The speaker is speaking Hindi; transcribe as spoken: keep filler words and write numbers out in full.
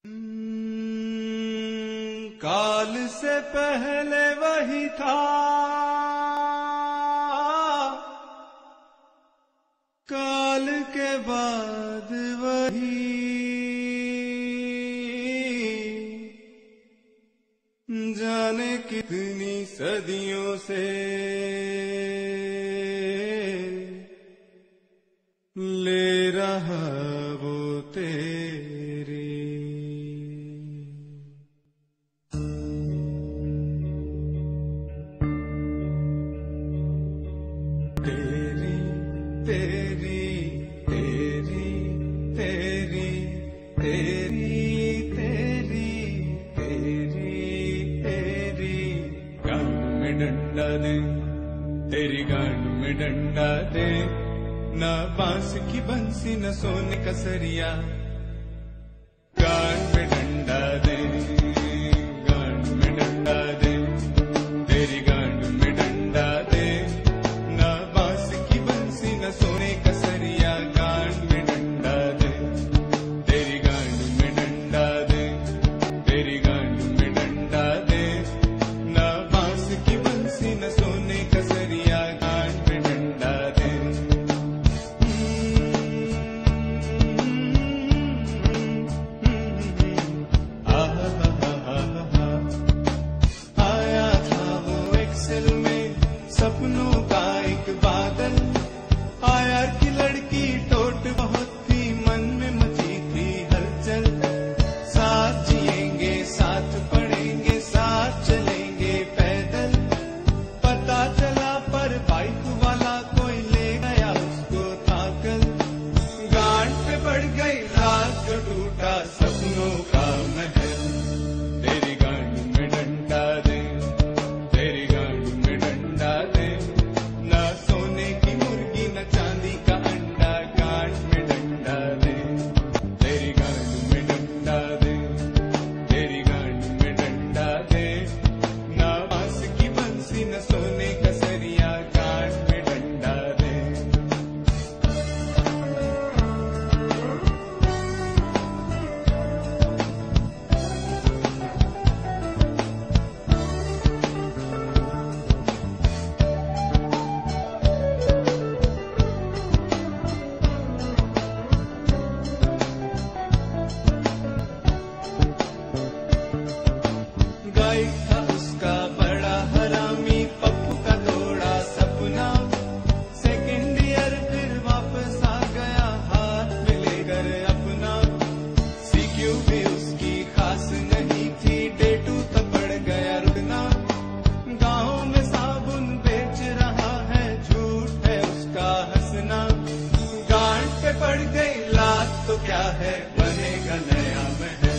काल से पहले वही था, काल के बाद वही, जाने कितनी सदियों से ले रहा वो तेरी। तेरी तेरी तेरी तेरी तेरी तेरी तेरी तेरी गान में डंडा दे, तेरी गान में डंडा दे, ना बांस की बंसी न सोने का सरिया, गान में डंडा दे, गान में डंडा दे, तेरी गान में डंडा दे, ना बांस की बंसी न सोने का सरिया, गान में डंडा दे, तेरी गान में डंडा दे, तेरी गान में डंडा दे, ना बांस की बंसी न सोने का सरिया, गान में डंडा दे। सपनों का एक बादल आया कि लड़की टोट बहुत थी, मन में मची थी हलचल, साथ जिएंगे साथ पढ़ेंगे साथ चलेंगे पैदल, पता चला पर बाइक वाला कोई ले गया उसको ताकल, गांठ पे बढ़ गई रात को टूटा सपनों का महल, तेरी गांठ में डंडा दे, तेरी गांठ में डंडा दे, ना सोने की मुर्गी न चांदी का अंडा, गांठ में डंडा दे, तेरी गांठ में डंडा दे, तेरी गांठ में डंडा दे, ना बांस की बंसी न सोने का सरिया, गांठ में डंडा दे। गाइड था उसका बड़ा हरामी, पप्पू का तोड़ा सपना, सेकेंड ईयर फिर वापस आ गया हाथ में लेकर अपना, सीक्यू भी उसकी खास नहीं थी, डे टू तक पड़ गया रुकना, गाँव में साबुन बेच रहा है, झूठ है उसका हंसना, गांठ पे पड़ गई लात तो क्या है, बनेगा नया महल।